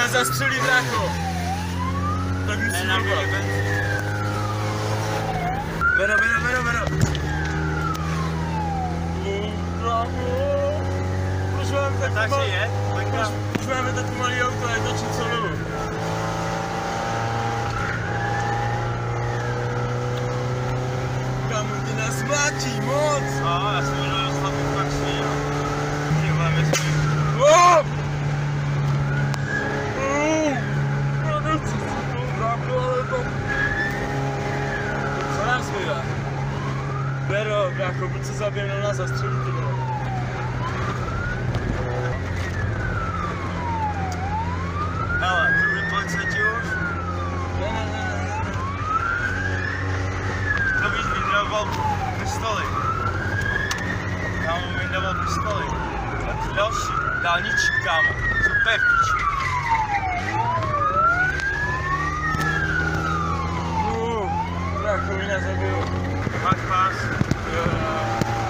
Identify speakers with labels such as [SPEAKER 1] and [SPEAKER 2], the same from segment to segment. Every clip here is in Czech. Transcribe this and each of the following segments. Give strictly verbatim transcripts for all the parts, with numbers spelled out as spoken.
[SPEAKER 1] zastřelí, brácho. Tak musím dobat. Beno, beno, beno, beno. Proč máme tak malý? Proč máme tak malý auto a je to čím celou? Kámo, ty nás mlátí moc!
[SPEAKER 2] No, já jsem jenom dostal fakt svíl. Ty vole, my jsme...
[SPEAKER 1] Oh! Oh! Já nechci si to brácho, ale to... Co nám zbývá? Bero, brácho, proč se zabije na nás zastřelí, ty vole?
[SPEAKER 2] Hele, druhý policajti už?
[SPEAKER 1] Ne, ne, ne, ne, ne.
[SPEAKER 2] To víš, vydával pistoli. Kámo, vydával pistoli. A ty další, dálničí, kámo, jsou úplně v piči.
[SPEAKER 1] Uh, brácho, mi nás zabijou.
[SPEAKER 2] Fakt vás.
[SPEAKER 1] Jo, jo.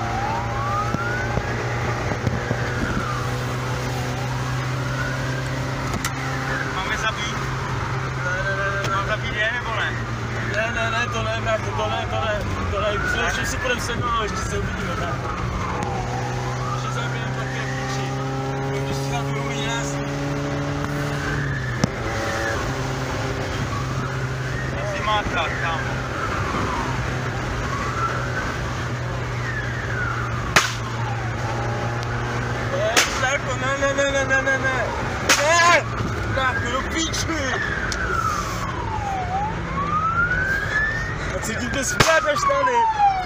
[SPEAKER 2] Máme zabít?
[SPEAKER 1] Ne, ne, ne, ne.
[SPEAKER 2] Mám zabít je nebo ne?
[SPEAKER 1] Ne, ne, ne, to ne, brácho, to ne, to ne, to ne, především si půjdem sednout a ještě se uvidíme, brácho. Ještě zabijeme také piči, když si tam mluví nás.
[SPEAKER 2] Jestli má tak, kámo.
[SPEAKER 1] Ne, brácho, ne, ne, ne, ne, ne, ne, ne, ne, brácho, do píči. A cítím to spát až tady.